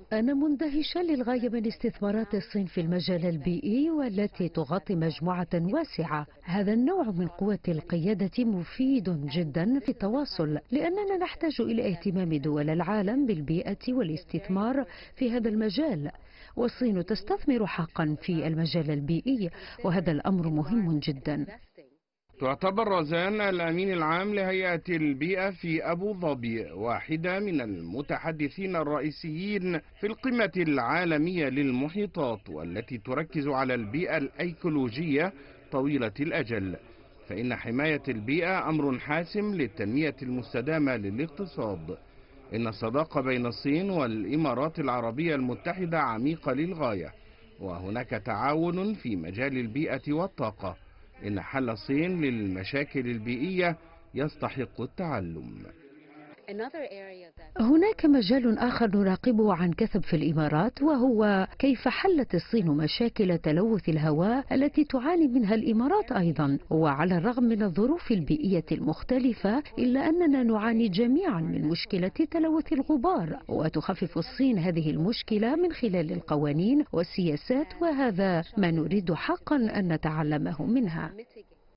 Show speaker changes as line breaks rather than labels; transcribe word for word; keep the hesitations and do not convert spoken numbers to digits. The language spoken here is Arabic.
أنا مندهشة للغاية من استثمارات الصين في المجال البيئي والتي تغطي مجموعة واسعة. هذا النوع من قوة القيادة مفيد جدا في التواصل، لأننا نحتاج إلى اهتمام دول العالم بالبيئة والاستثمار في هذا المجال، والصين تستثمر حقا في المجال البيئي، وهذا الأمر مهم جدا.
تعتبر رزان الأمين العام لهيئة البيئة في أبو ظبي واحدة من المتحدثين الرئيسيين في القمة العالمية للمحيطات، والتي تركز على البيئة الأيكولوجية طويلة الأجل، فإن حماية البيئة أمر حاسم للتنمية المستدامة للاقتصاد. إن الصداقة بين الصين والإمارات العربية المتحدة عميقة للغاية، وهناك تعاون في مجال البيئة والطاقة. إن حل الصين للمشاكل البيئية يستحق التعلم.
هناك مجال آخر نراقبه عن كثب في الإمارات، وهو كيف حلت الصين مشاكل تلوث الهواء التي تعاني منها الإمارات أيضا. وعلى الرغم من الظروف البيئية المختلفة، إلا أننا نعاني جميعا من مشكلة تلوث الغبار، وتخفف الصين هذه المشكلة من خلال القوانين والسياسات، وهذا ما نريد حقا أن نتعلمه منها.